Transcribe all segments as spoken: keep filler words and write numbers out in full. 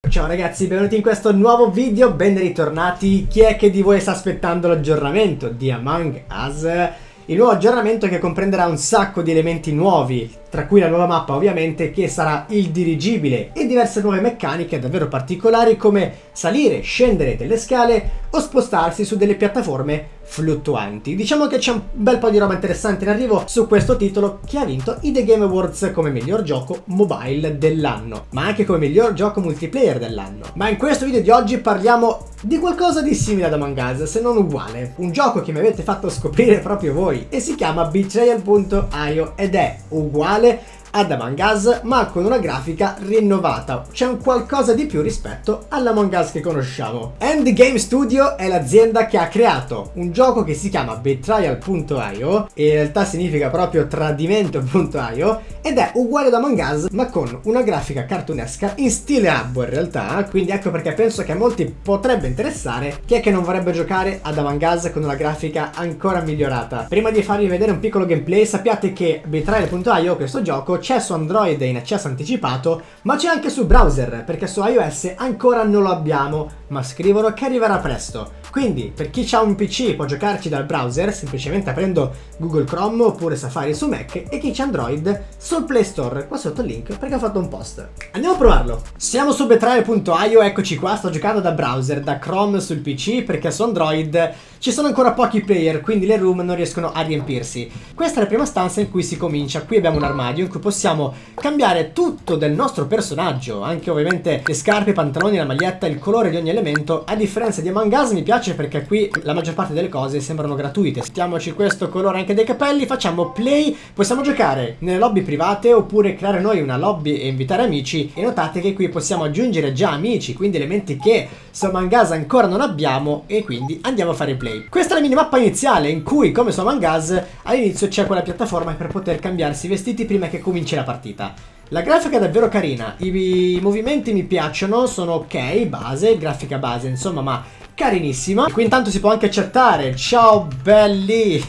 Ciao ragazzi, benvenuti in questo nuovo video, ben ritornati. Chi è che di voi sta aspettando l'aggiornamento di Among Us? Il nuovo aggiornamento che comprenderà un sacco di elementi nuovi, tra cui la nuova mappa ovviamente, che sarà il dirigibile, e diverse nuove meccaniche davvero particolari come salire, scendere delle scale o spostarsi su delle piattaforme fluttuanti. Diciamo che c'è un bel po' di roba interessante in arrivo su questo titolo, che ha vinto i The Game Awards come miglior gioco mobile dell'anno, ma anche come miglior gioco multiplayer dell'anno. Ma in questo video di oggi parliamo di qualcosa di simile ad Among Us, se non uguale, un gioco che mi avete fatto scoprire proprio voi e si chiama Betrayal punto i o ed è uguale ad Among Us ma con una grafica rinnovata. C'è un qualcosa di più rispetto all'Among Us che conosciamo. Endgame Studio è l'azienda che ha creato un gioco che si chiama Betrayal punto i o, e in realtà significa proprio tradimento punto i o, ed è uguale ad Among Us ma con una grafica cartunesca in stile Habbo in realtà. Quindi ecco perché penso che a molti potrebbe interessare chi è che non vorrebbe giocare ad Among Us con una grafica ancora migliorata. Prima di farvi vedere un piccolo gameplay, sappiate che Betrayal punto i o, questo gioco, c'è su Android in accesso anticipato, ma c'è anche su browser, perché su iOS ancora non lo abbiamo, ma scrivono che arriverà presto. Quindi per chi ha un P C può giocarci dal browser semplicemente aprendo Google Chrome oppure Safari su Mac, e chi c'ha Android sul Play Store, qua sotto il link perché ho fatto un post. Andiamo a provarlo. Siamo su Betrayal punto i o, eccoci qua. Sto giocando da browser, da Chrome sul P C, perché su Android ci sono ancora pochi player, quindi le room non riescono a riempirsi. Questa è la prima stanza in cui si comincia. Qui abbiamo un armadio in cui possiamo cambiare tutto del nostro personaggio, anche ovviamente le scarpe, i pantaloni, la maglietta, il colore di ogni elemento. A differenza di Among Us mi piace perché qui la maggior parte delle cose sembrano gratuite. Stiamoci questo colore anche dei capelli, facciamo play, possiamo giocare nelle lobby private oppure creare noi una lobby e invitare amici, e notate che qui possiamo aggiungere già amici, quindi elementi che su Among Us ancora non abbiamo, e quindi andiamo a fare play. Questa è la minimappa iniziale in cui, come su Among Us, all'inizio c'è quella piattaforma per poter cambiarsi i vestiti prima che cominci la partita. La grafica è davvero carina, i, i movimenti mi piacciono, sono ok, base, grafica base insomma, ma carinissima. Qui intanto si può anche chattare, ciao belli!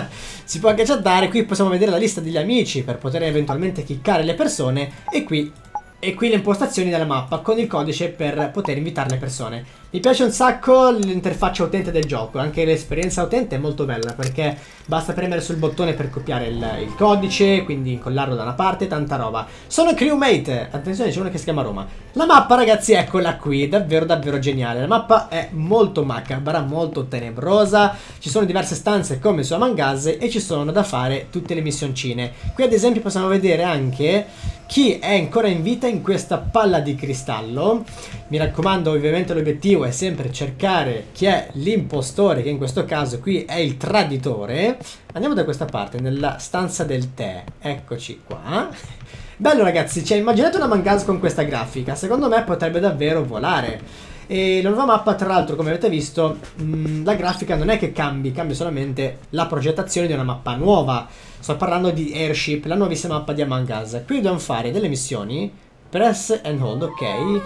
Si può anche chattare, qui possiamo vedere la lista degli amici per poter eventualmente cliccare le persone, e qui, e qui le impostazioni della mappa con il codice per poter invitare le persone. Mi piace un sacco l'interfaccia utente del gioco, anche l'esperienza utente è molto bella perché basta premere sul bottone per copiare il, il codice, quindi incollarlo da una parte, tanta roba. Sono crewmate, attenzione c'è uno che si chiama Roma. La mappa ragazzi eccola qui, davvero davvero geniale. La mappa è molto macabra, molto tenebrosa, ci sono diverse stanze come su Among Us e ci sono da fare tutte le missioncine. Qui ad esempio possiamo vedere anche chi è ancora in vita in questa palla di cristallo. Mi raccomando, ovviamente l'obiettivo è sempre cercare chi è l'impostore, che in questo caso qui è il traditore. Andiamo da questa parte, nella stanza del tè. Eccoci qua. Bello ragazzi, cioè immaginate una Among Us con questa grafica, secondo me potrebbe davvero volare. E la nuova mappa, tra l'altro, come avete visto, mh, la grafica non è che cambi, cambia solamente la progettazione di una mappa nuova. Sto parlando di Airship, la nuovissima mappa di Among Us. Qui dobbiamo fare delle missioni, press and hold, ok.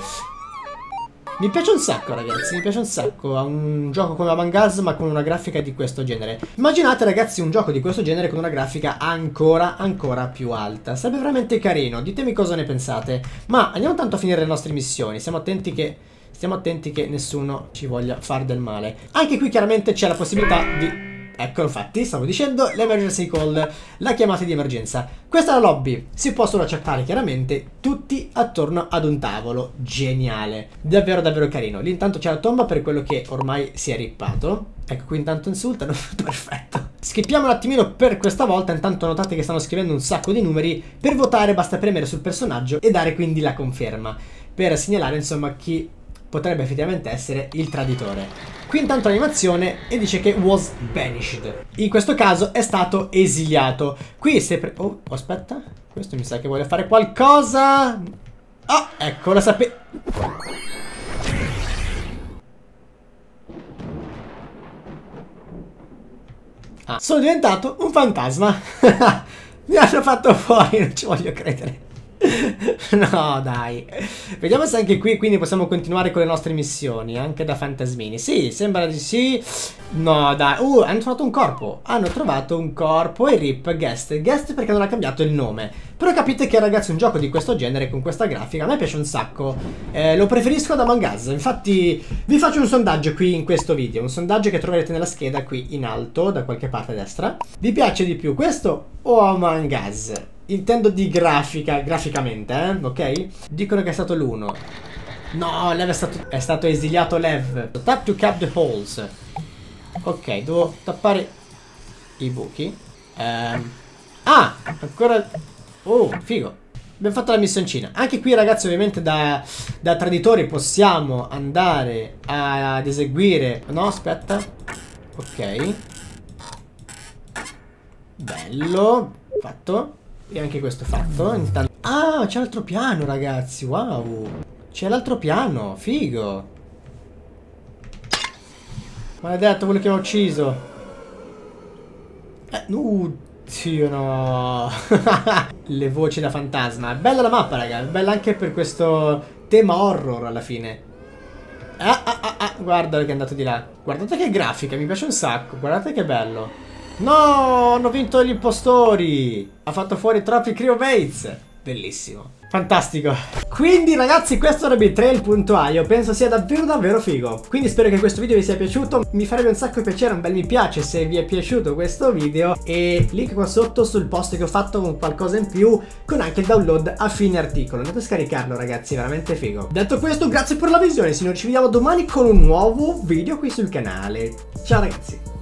Mi piace un sacco ragazzi, mi piace un sacco. È un gioco come Among Us ma con una grafica di questo genere. Immaginate ragazzi un gioco di questo genere con una grafica ancora, ancora più alta. Sarebbe veramente carino, ditemi cosa ne pensate. Ma andiamo tanto a finire le nostre missioni, stiamo attenti che... Stiamo attenti che nessuno ci voglia fare del male. Anche qui chiaramente c'è la possibilità di... Ecco, infatti, stavo dicendo l'emergency call, la chiamata di emergenza. Questa è la lobby, si possono accettare chiaramente tutti attorno ad un tavolo. Geniale, davvero davvero carino. Lì intanto c'è la tomba per quello che ormai si è rippato. Ecco, qui intanto insultano, perfetto. Skippiamo un attimino per questa volta, intanto notate che stanno scrivendo un sacco di numeri. Per votare basta premere sul personaggio e dare quindi la conferma, per segnalare insomma chi potrebbe effettivamente essere il traditore. Qui intanto l'animazione e dice che was banished. In questo caso è stato esiliato. Qui se... Pre oh, aspetta. Questo mi sa che vuole fare qualcosa. Oh, ecco, lo sapevo. Ah, sono diventato un fantasma. Mi hanno fatto fuori, non ci voglio credere. No, dai. Vediamo se anche qui quindi possiamo continuare con le nostre missioni, anche da fantasmini. Sì, sembra di sì. No, dai. Uh, hanno trovato un corpo. Hanno trovato un corpo e rip guest. Guest perché non ha cambiato il nome. Però capite che, ragazzi, un gioco di questo genere, con questa grafica, a me piace un sacco. Eh, lo preferisco ad Among Us. Infatti vi faccio un sondaggio qui in questo video. Un sondaggio che troverete nella scheda qui in alto, da qualche parte a destra. Vi piace di più questo o Among Us? Intendo di grafica, graficamente, eh? Ok? Dicono che è stato l'uno. No, Lev è stato, è stato esiliato Lev. Tap to cap the holes. Ok, devo tappare i buchi. Um, ah, ancora... Oh, figo. Abbiamo fatto la missioncina. Anche qui, ragazzi, ovviamente da, da traditori possiamo andare a, ad eseguire... No, aspetta. Ok. Bello. Fatto. E anche questo fatto. Intanto... Ah, c'è l'altro piano, ragazzi. Wow. C'è l'altro piano. Figo. Maledetto, quello che ho ucciso. Eh, uh, Dio no. Le voci da fantasma. Bella la mappa, raga. Bella anche per questo tema horror alla fine. Ah, ah, ah, ah. Guarda che è andato di là. Guardate che grafica, mi piace un sacco. Guardate che bello. No, hanno vinto gli impostori. Ha fatto fuori troppi crewmates. Bellissimo. Fantastico. Quindi, ragazzi, questo era Betrayal punto a i. Io penso sia davvero davvero figo. Quindi spero che questo video vi sia piaciuto. Mi farebbe un sacco piacere un bel mi piace se vi è piaciuto questo video. E link qua sotto sul post che ho fatto con qualcosa in più, con anche il download a fine articolo. Andate a scaricarlo, ragazzi, è veramente figo. Detto questo, grazie per la visione. Signori, ci vediamo domani con un nuovo video qui sul canale. Ciao, ragazzi.